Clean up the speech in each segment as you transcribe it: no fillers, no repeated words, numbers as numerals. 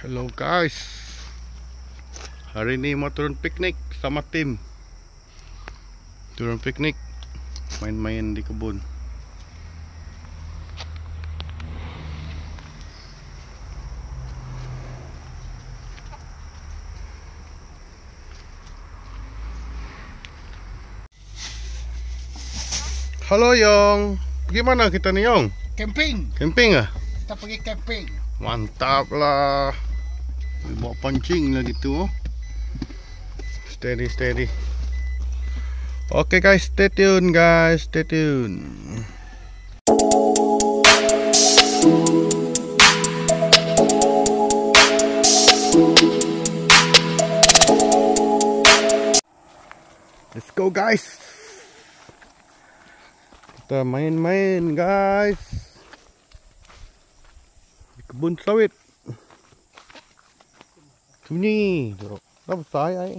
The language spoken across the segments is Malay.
Hello guys, hari ini mau turun piknik sama tim. Turun piknik, main-main di kebun. Halo Yong, gimana kita nih Yong? Camping. Camping ah? Kita pergi camping. Mantap lah. Bawa pancing lah gitu. Steady. Oke guys, stay tune guys, stay tune. Let's go guys. Kita main-main guys di kebun sawit. Sunyi, dah besar ya.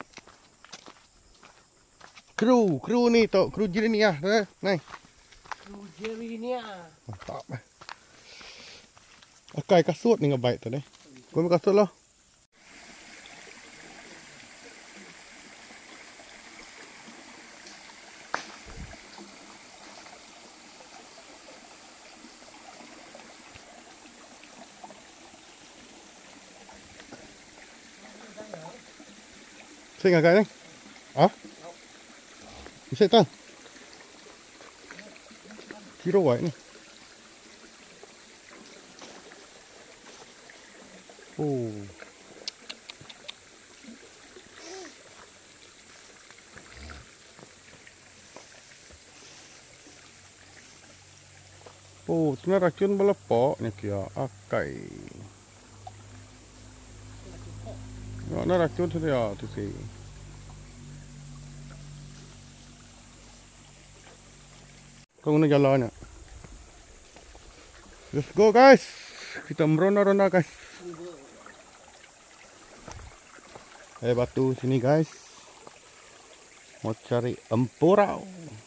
Kru ni tok, kru jiri ni ah, nai. Kru jeri ni ah. Mantap. Akai kasut ni ngebaik tu deh. Kau ambil kasut lah. Saya agak ni. Ah? Bisa tak? Kiro white ni. Oh. Oh, tu nak racun melepok ni kia akai. Nak racun tu dia tu sih. Kau nak jalan nak? Let's go guys. Kita merona-rona guys. Batu sini guys. Mau cari empurau.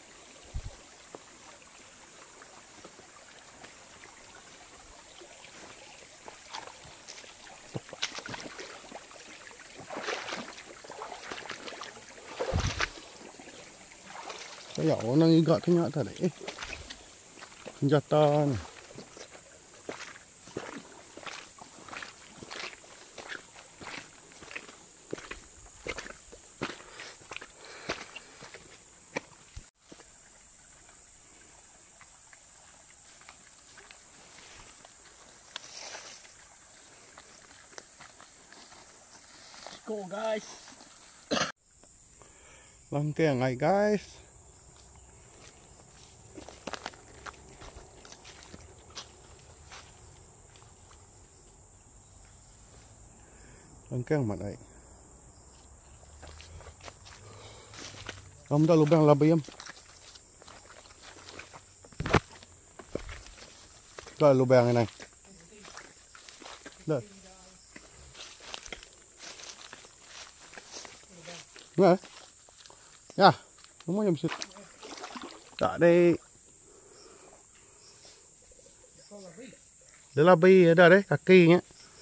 Saya orang igak tengok tadi. Senjata ni. Go guys. Langkah ngai guys. Langkang mat ai. Kamu dah lubang labayam. Dah lubang ini. Dah. Nggak? Ya, semuanya bisa. Tak ada. Dia labay ada deh kakinya.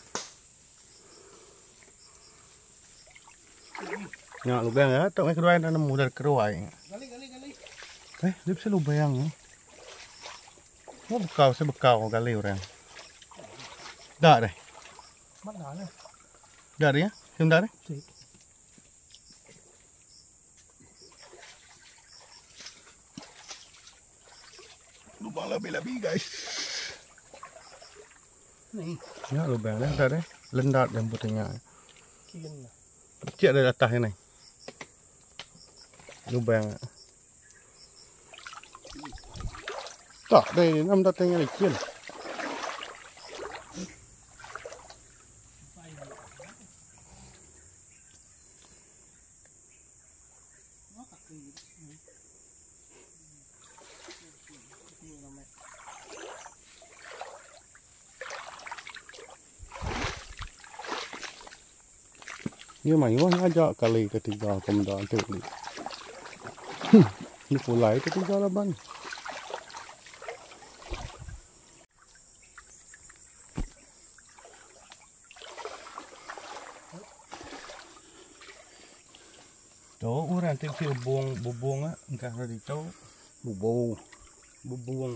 Nggak lubang ya, tak main kedua yang nemu dari keruai. Gali. Dia bisa lubang ya. Mau bekau, saya bekau gali orang. Dah deh. Mana ni? Dah deh ya, sebentar deh. Lubang lebih guys. Ni. Ya lubang dah ada deh. Lendat yang putihnya. Kian. Kecil dari atas ini. Lubang. Tak deh, nam datangnya kecil. Dia main ngajak kali ketiga pemda tu ni. Ni pulai ketiga laban. Chỗ orang tu kira bubung engkau ada itu bubung.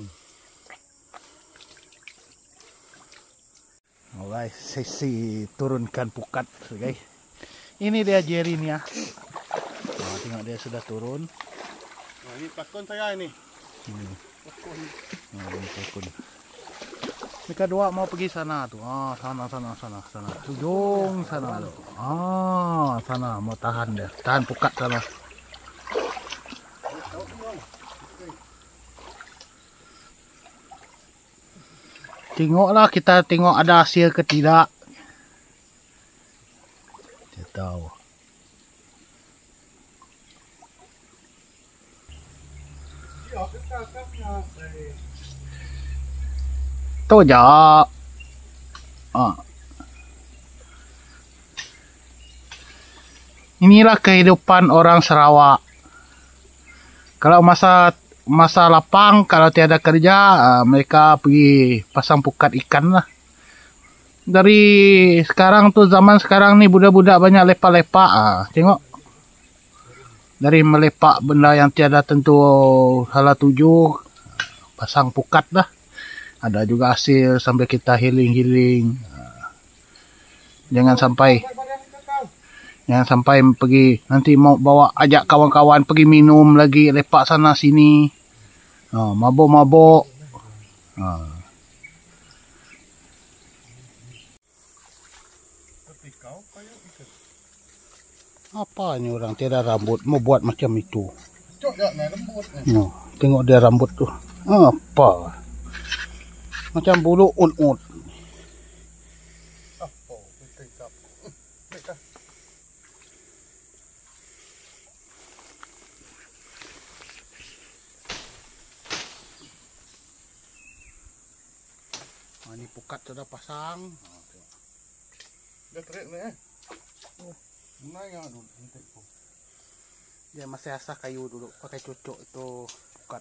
Oh guys, sesi turunkan pukat guys. Ini dia Jerry nih ya. Nah, tengok dia sudah turun. Nah, ini pelakon saya ini. Pelakon. Nah, ini pelakon. Mereka dua mau pergi sana tuh. Ah, sana. Ujung sana loh. Ah, sana mau tahan dia. Tahan pukat sana. Tengoklah kita tengok ada hasil ke tidak. Tidak tahu. Tuh aja. Inilah kehidupan orang Sarawak. Kalau masa lapang, kalau tiada kerja, mereka pergi pasang pukat ikan lah. Dari sekarang tuh, zaman sekarang nih budak-budak banyak lepak-lepak. Tengok. Dari melepak benda yang tiada tentu salah tuju, pasang pukat lah. Ada juga hasil sampai kita healing. Jangan sampai pergi nanti mau bawa ajak kawan-kawan pergi minum lagi lepak sana sini. Mabuk. Apa ini orang tiada rambut mau buat macam itu? Tengok dia rambut tuh. Apa? Macam bulu ut. Ini pukat sudah pasang. Dia terik nih. Dia masih asah kayu dulu, pakai cucuk itu pukat.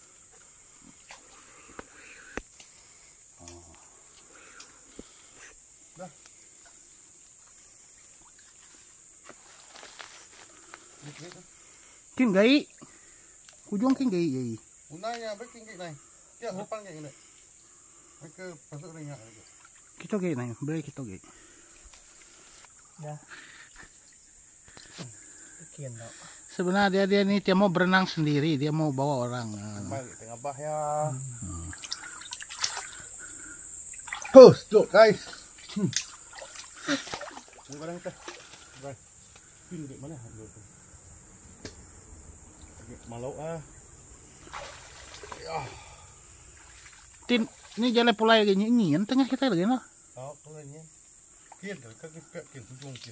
Dah. Kin gai. Ujung kin gai. Unanya baik kin gai nai. Ya depan gai ni. Mereka pasuk ringan lagi. Kita gai nai, beri kita gai. Ya. Sekian tau. Sebenarnya dia ni dia mau berenang sendiri, dia mau bawa orang. Balik tengah bah ya. Post, look guys. Ini barang kita. Baik. Pin di mana? Malau Tin, ini jalan pulai gini ini, yang tengah kita lagi nah. Oh, pulainya. Kian dah, kakak kian ujung kian.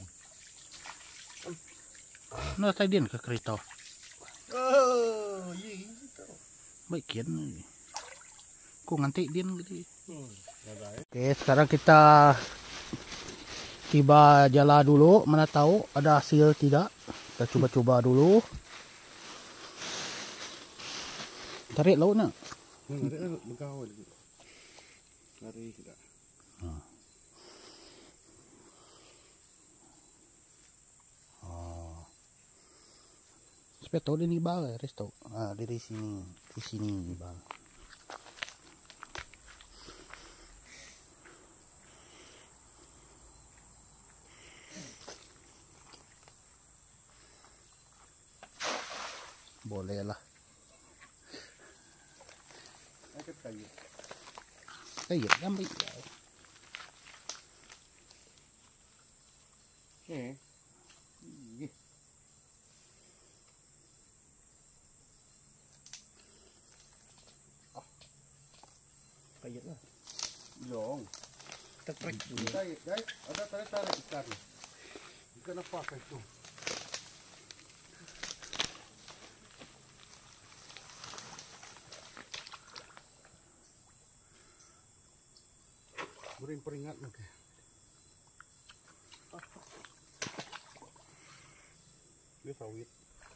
Nah, tadi ke kereta. Oh, iya itu. Baik kian. Kok ngantik dia gitu. Oke, sekarang kita tiba jala dulu, mana tahu ada hasil tidak. Kita coba-coba dulu. Tarik laut nak. Tarik begau lagi. Tarik tidak. Supaya tahu dia ni bal, resto. Dari sini, di sini ni bal. Boleh lah. Kayu kan baik. Kayu lah. Long. Tertrek dulu. Guys, ada tarik ikan. Ikan apa itu? Beri peringat nanti. Dia sawit.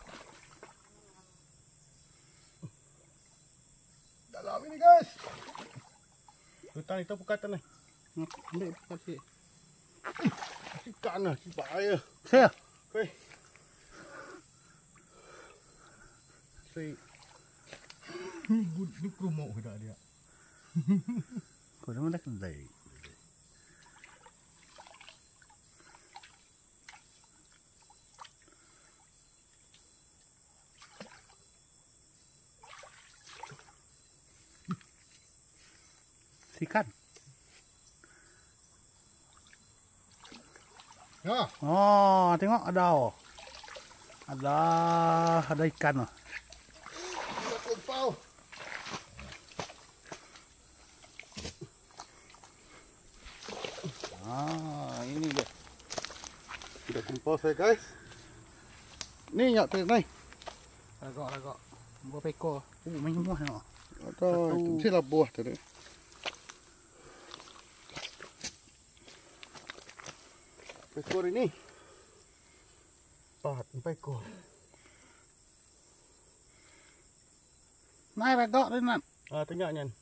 Dalam ini guys. Hutan itu pukatan nih. Ambil kasih. Ikan lah, si bahaya. Saya. Okey. Si Ini promo tidak dia. Kau dah mana kendai? Ikan. Ya. Oh, tengok ada. Ada ikan. Kumpau. Ini dia. Sudah kumpau saya guys. Ni nyak tu ni. Ragak. Buah peko. Main muah tengok. Ada itu sila buah tadi. Pekor ini. Pahat pekor. Nai ragak ni nak. Tengok nyan.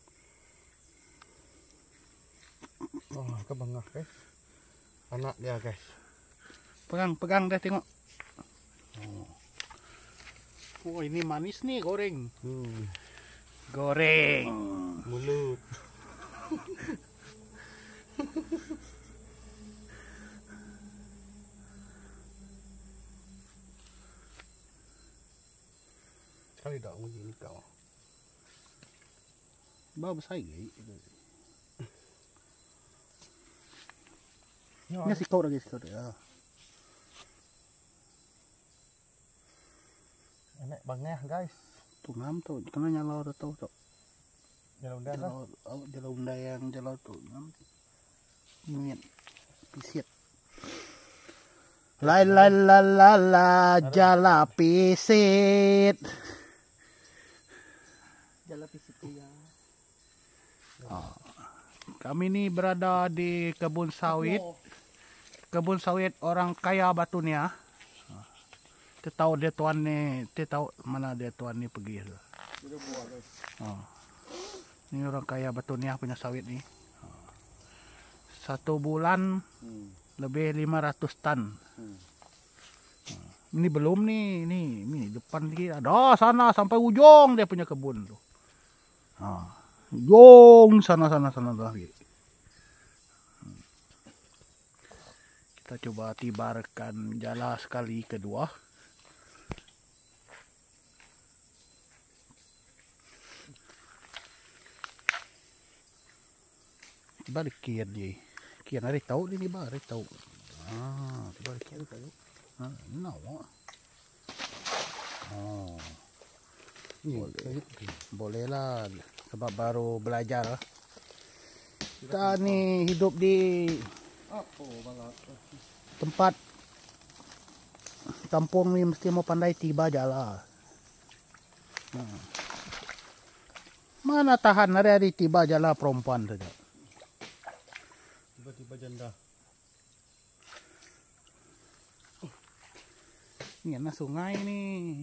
Oh, kebangah guys. Anak dia guys. Pegang dah tengok. Oh, ini manis nih goreng. Goreng. Mulut. Sekali dah ini kau. Bawa besar lagi. Ya. Ini sikau lagi sikau dia. Enak bangeh guys. Tu ngam tu, kena nyala dah tu. Jalan dah. Jalan undang jalan tu ngam. Ini pisit. La jala pisit. Jala pisit ya. Kami ni berada di kebun sawit. Kebun sawit orang kaya Batunia. Kita tahu dia tuan ni, kita tahu mana dia tuan ni pergi tu. Ini orang kaya Batunia punya sawit ni. 1 bulan lebih 500 tan. Ini belum nih, ini depan lagi ada sana sampai ujung dia punya kebun tu. Ujung sana lagi. Kita coba tibarkan jala sekali kedua. Balik kian dia. Kian hari tahu ni ba, hari tahu. Balik kian tahu. No. Boleh lah sebab baru belajar. Kita ni hidup di tempat kampung ni mesti mau pandai tiba jala. Mana tahan hari-hari tiba jala perempuan saja. Tiba-tiba janda. Ini ada sungai ni.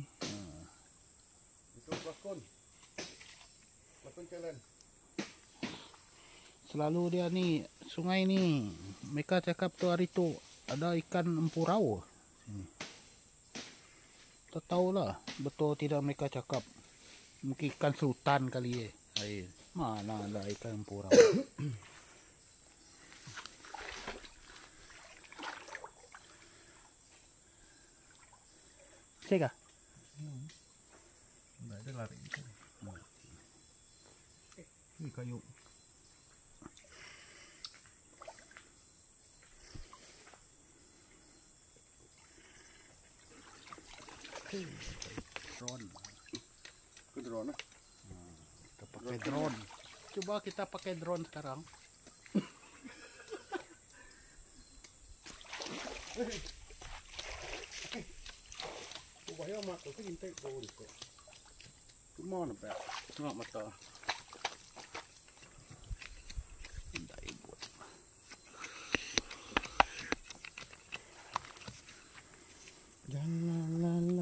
Itu lakon jalan. Selalu dia ni sungai ni. Mereka cakap tu hari tu ada ikan empurau. Tak tahulah betul tidak mereka cakap. Mungkin ikan sultan kali air. Mana ada ikan empurau. Sega. Nah, dia lari. Ini kayu. Drone. Kita pakai drone. Coba kita pakai drone sekarang. Bahaya mak, tu intek bau itu. Gimana pak? Nggak mata. Tidak ibu. Jangan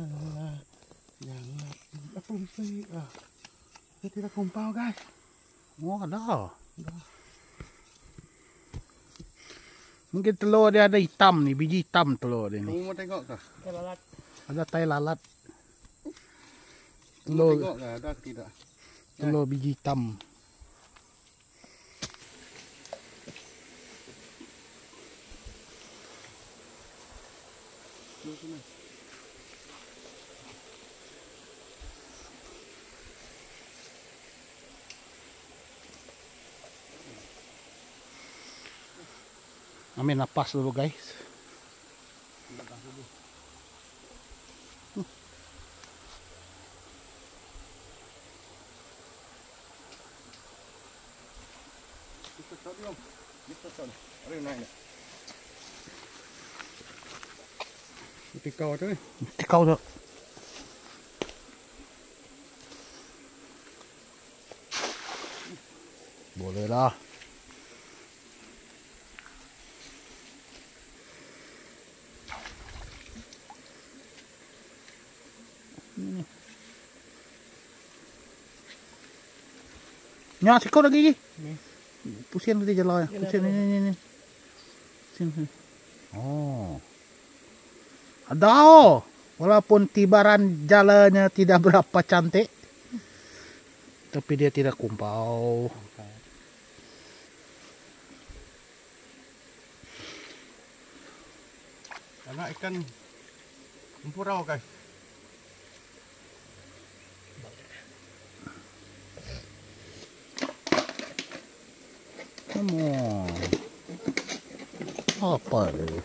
apa mesti Dia tidak kumpau guys. Oh ada. Mungkin telur dia ada hitam nih, biji hitam telur dia ni. Kamu mau tengok kah? Ada tai lalat. Telur, Tengok lah ada ke tidak. telur biji hitam. Ambil napas dulu guys. Tikau tu ni. Tikau tu. Boleh lah. Nyak, sikau lagi. Ni. Pusing nanti jalan. Pusing ni. Sini. Oh. Ada oh. Walaupun tibaran jalannya tidak berapa cantik. Tapi dia tidak kumpau. Anak ikan empurau guys. Come on. Apa tu?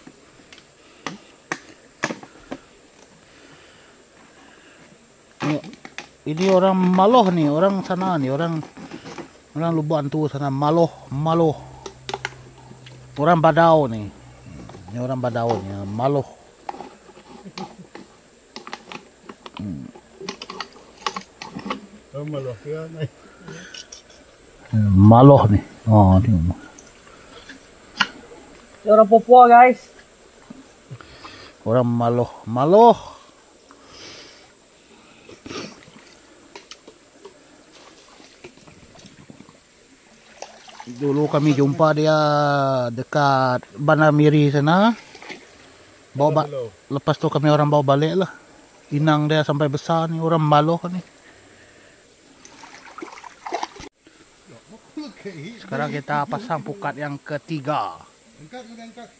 Ini orang Maloh nih, orang sana nih, orang Lubuan tuh sana Maloh. Orang Badau nih. Ini orang Badau nih, Maloh. Maloh ya. Maloh nih. Oh, ini. Orang Papua guys. Orang Maloh. Dulu kami jumpa dia dekat Banamiri sana. Lepas tu kami orang bawa balik lah. Inang dia sampai besar nih, orang Maloh nih. Sekarang kita pasang pukat yang ketiga. Angkat.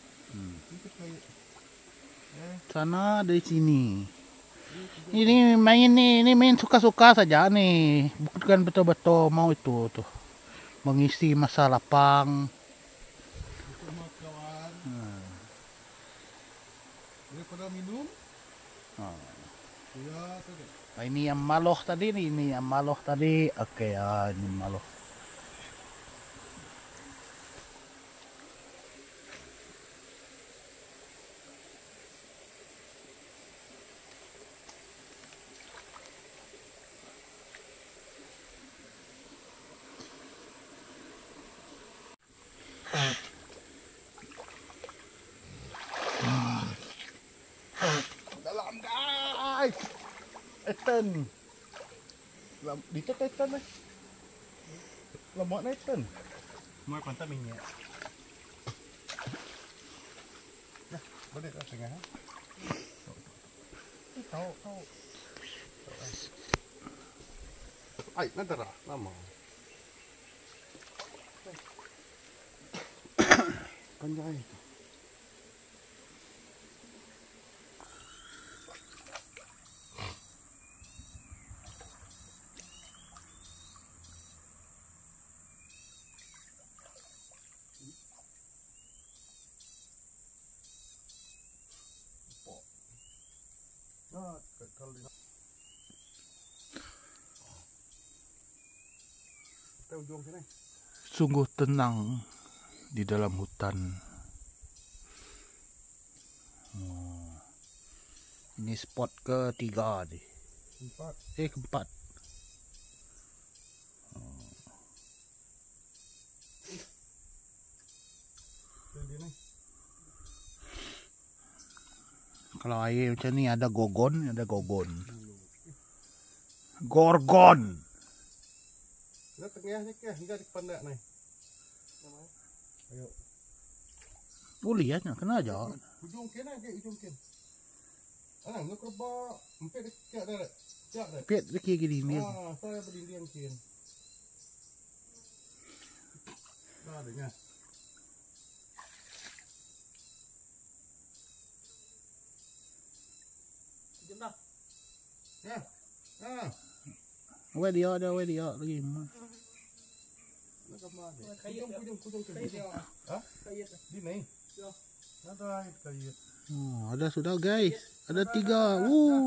Sana dari sini. Ini main suka-suka saja nih. Bukan betul-betul mau itu tuh. Mengisi masa lapang. Daripada minum. Ya, tu. Nah, ini yang Maloh tadi nih, ini yang Maloh tadi. Oke ya, ini Maloh. Dalam guys. Eten. Dito eten eh. Lemot na eten. Mai pantat minyak. Nah, boleh tak tengah? Tahu. Ai, nadara, lama. Panjang itu. Ujung sini. Sungguh tenang di dalam hutan. Ini spot ketiga nih. Keempat. Kalau air macam ni ada gogon. Gorgon. Nah, tengahnya ke hingga di pandak nih. Ayo. Boleh ya, kena aja. Ujung kena ke ujung ken. Anak nak kerba empat dekat dah. Piet lagi gini. Saya berdiri yang kian. Dah dengar. Jom dah. Ya. Where dia lagi. Di Oh, ada sudah guys. Ada 3.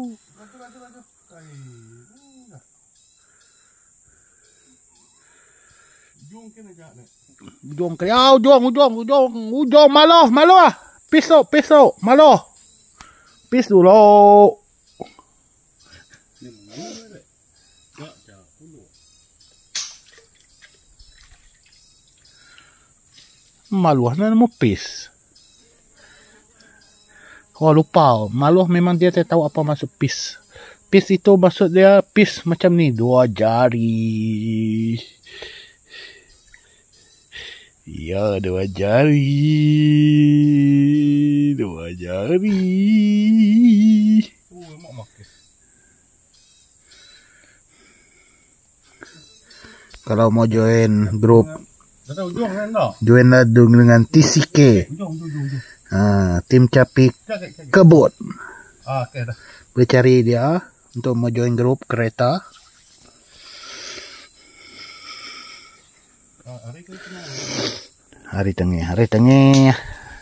Ujung kriau, ujung malo ah. Piso, malo. Pis dulu. Maluah na mo pis. Oh lupa, maluah memang dia tak tahu apa maksud pis. Pis itu maksud dia pis macam ni, 2 jari. Ya, 2 jari. 2 jari. Kalau mau join grup, join lah dengan TCK. Tim Capik Kebut. Boleh cari dia untuk mau join grup kereta. Hari tengah.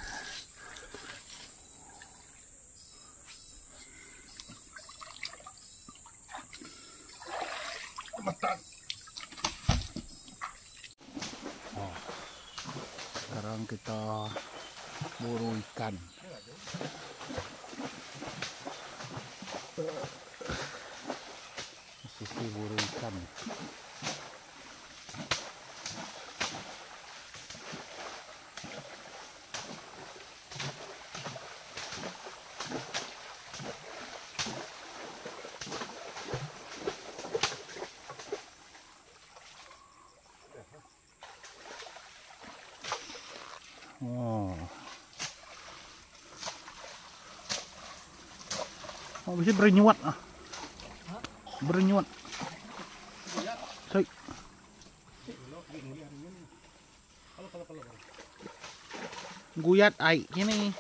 Sekarang kita buru ikan. Sisi buru ikan. Oh, bisa bernyuat ah. Bernyuat. Say. Guyat ai ini.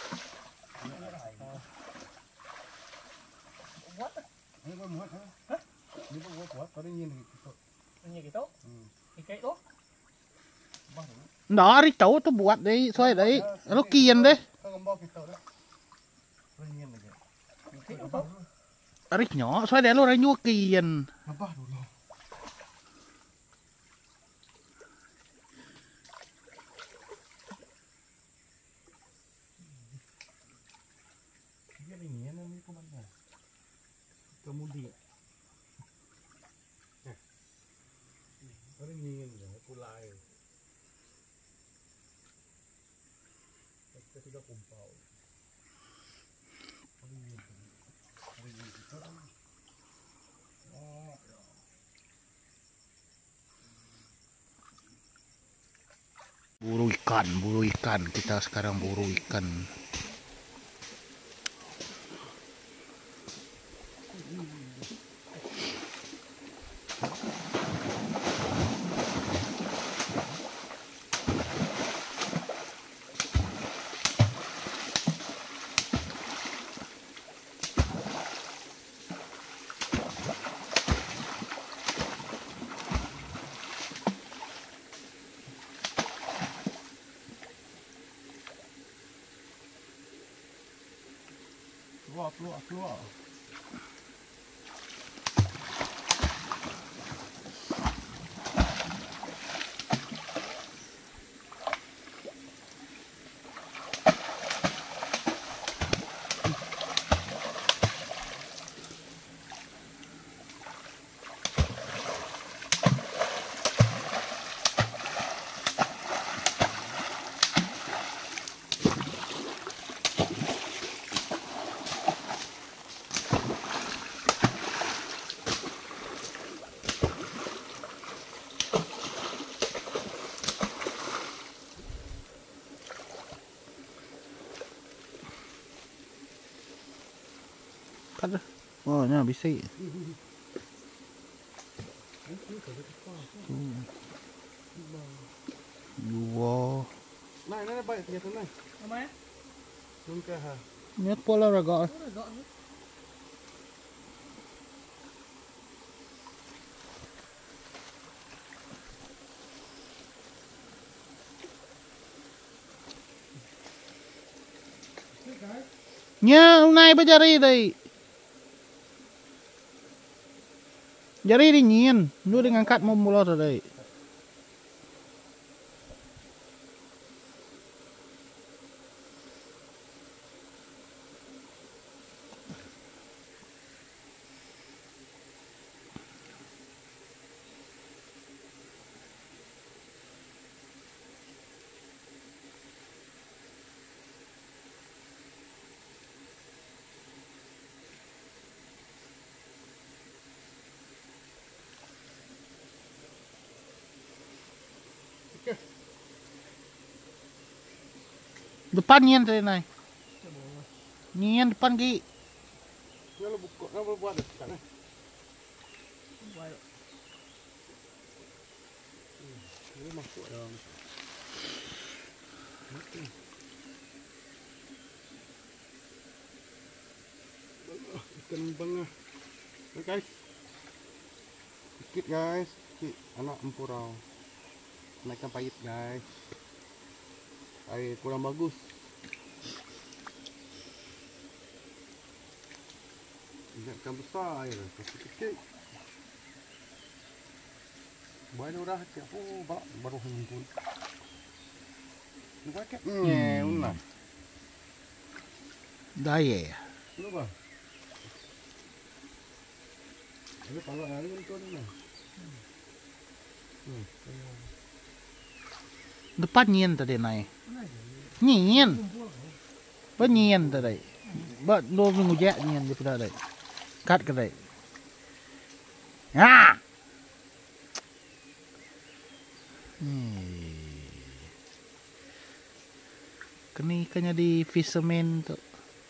Đó đi cháu tôi buat đấy, xoay đấy, nó kiền đấy. Rít nhỏ, xoay đấy luôn đấy nhua kiền. Kemudian, orang ingin pulai, kita tidak kumpul. Buru ikan, kita sekarang buru ikan. Keluar. Kan Oh, nya bisi. Dua. Này bay thiệt này. Apa? Luôn cả hả? Nyet pola raga. Nya hôm nay bây giờ đi đây. Jari di nyin, lu dengan ngangkat mau mulai tadi. Depan nyin tadi nai. Nyin depan ki. Nó buka, nó buat dekat ni. Ini masuk dalam. Ikan bangah. Hey guys. Sikit guys, sikit anak empurau. Naikkan pahit guys. Air kurang bagus. Ingatkan besar air, kasih sikit. Buat orang hati aku baru himpun. Lupa ke? Unah. Daya. Lupa. Ini kalau hari ini tu ni. Depan nyin tadi nai. Nyin. Ba nyin tadi. Ba lo ngujak nyin di pada tadi. Kat ke tadi. Ha. Keni ikannya di fisherman tu.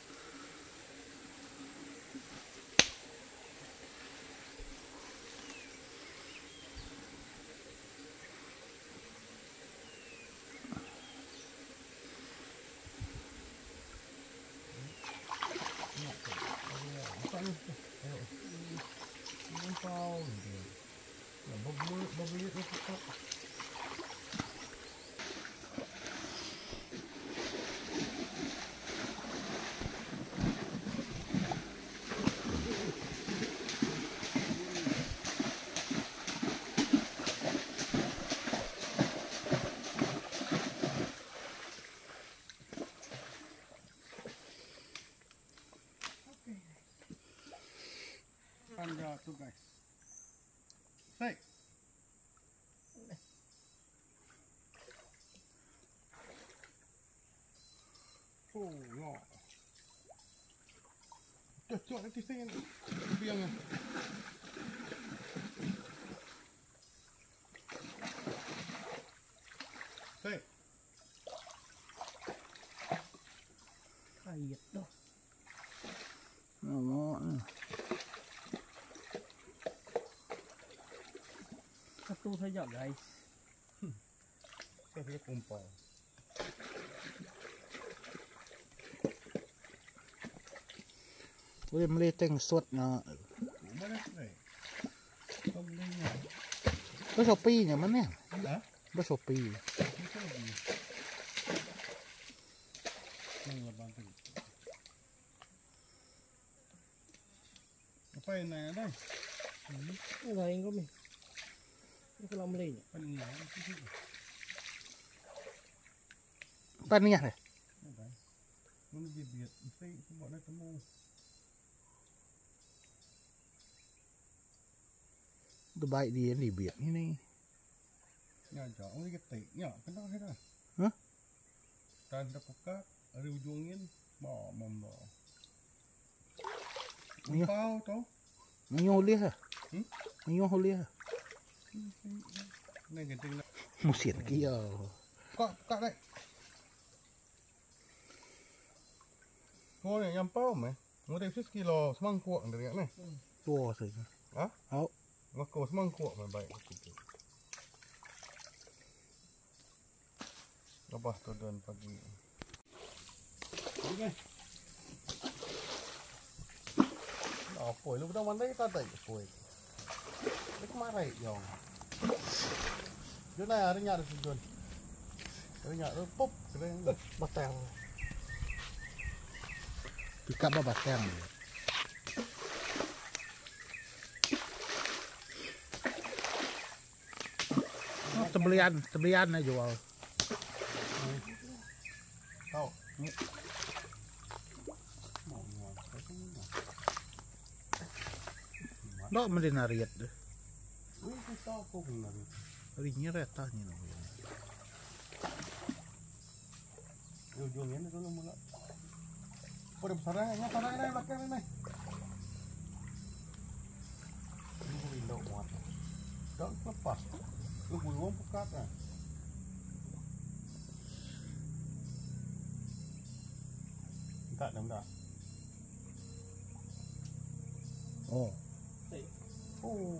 Anda tu guys. Say. Oh, no. Cocok nanti saya biang. Say. Kayat dah. Satu saja guys. Saya kumpul. Boleh meleteng sot na. Mana ni? Kau beli ni. Ba Shopee nya mana? Ha? Ba Shopee. Apa yang ada? Ini lain kau ni. Ini kalau Malay. Paniah deh. Ini dia saya buat nak temu. Udah baik dia ni biar ini. Ya, jauh ni ketik. Ya, kenal saya dah. Hah? Tanda pekat, ada ujungin, bawa membawa. Iya. Kau tahu? Ngayuh liah. Ngayuh liah. Ni genting nak. Musin kia. Kau pekat dek. Kau ni yang pau meh? Mau dari kilo semangkuk dari nih. Tua sih. Hah? Au. Mako semangkuk baik gitu. Apa tuh dan pagi. Oke. Apa lu udah mandai tadi apa? Ini kemarin yang. Jun này ở nhà được Jun. Ở nhà nó pop cái này bắt tèo. Pika ba batang. Oh, sebelian na jual. Tahu. Dok mendinariat deh. Wih, tahu kok benar. Rinya reta ni no. Ujungnya dulu mulai. Udah besarnya, ini belakang ini. Ini window muat. Jangan lepas. Lu belum buka kan? Enggak. Oh. Oh.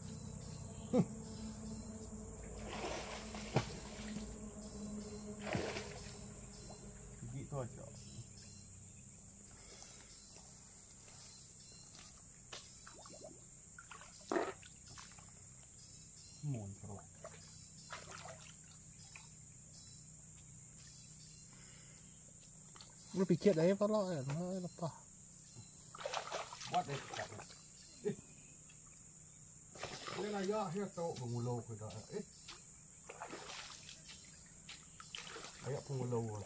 Gitu aja. Montro. Lu pikir đấy có lo nó apa? Buat deh kat. Ini lah ya, dia tahu pengulau kita. Ayak pengulau.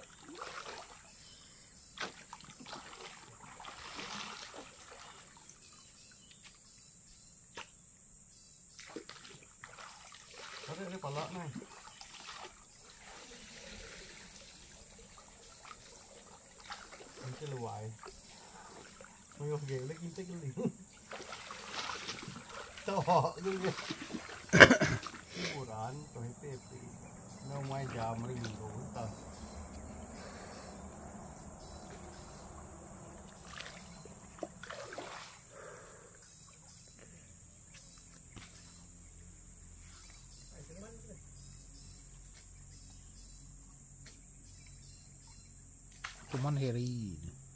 Ada palak nih. Ini luai. Mau ghé lấy kim tích lên. Tao juga. Hiburan, tuh PP. Namanya jam rindu, tak. Cuman Heri.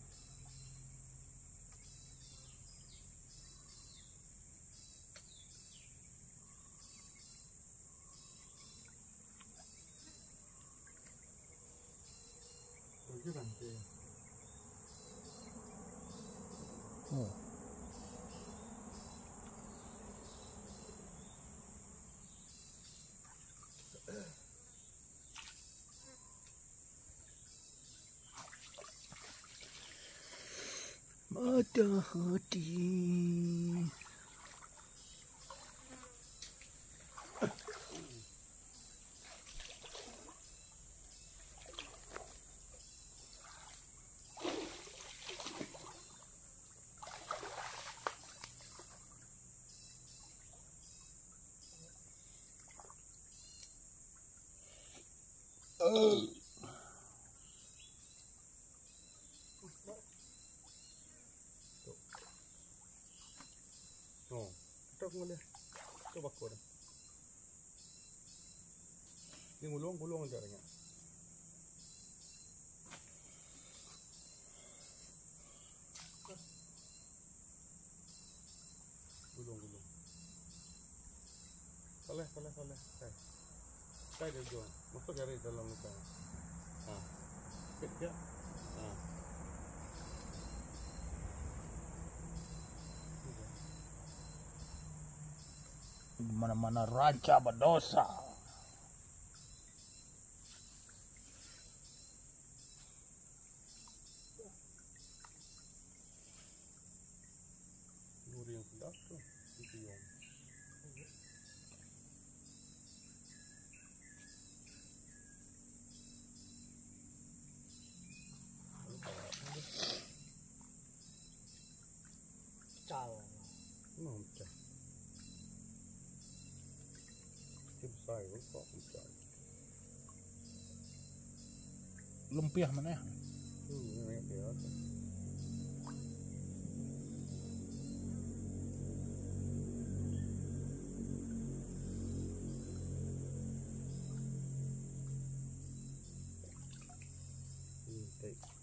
Oh. Matahari. Oh, kita boleh. Coba kau dah. Ini gulung aja orangnya. Gulung. Boleh. Saya dia jual. Masuk dari dalam luka. Kecil. Mana-mana ranca berdosa. Nuri yang sedap tuh, itu yang. Pecah. Besar kok pecah. Lumpiah mana ya? Ini dia. Baik.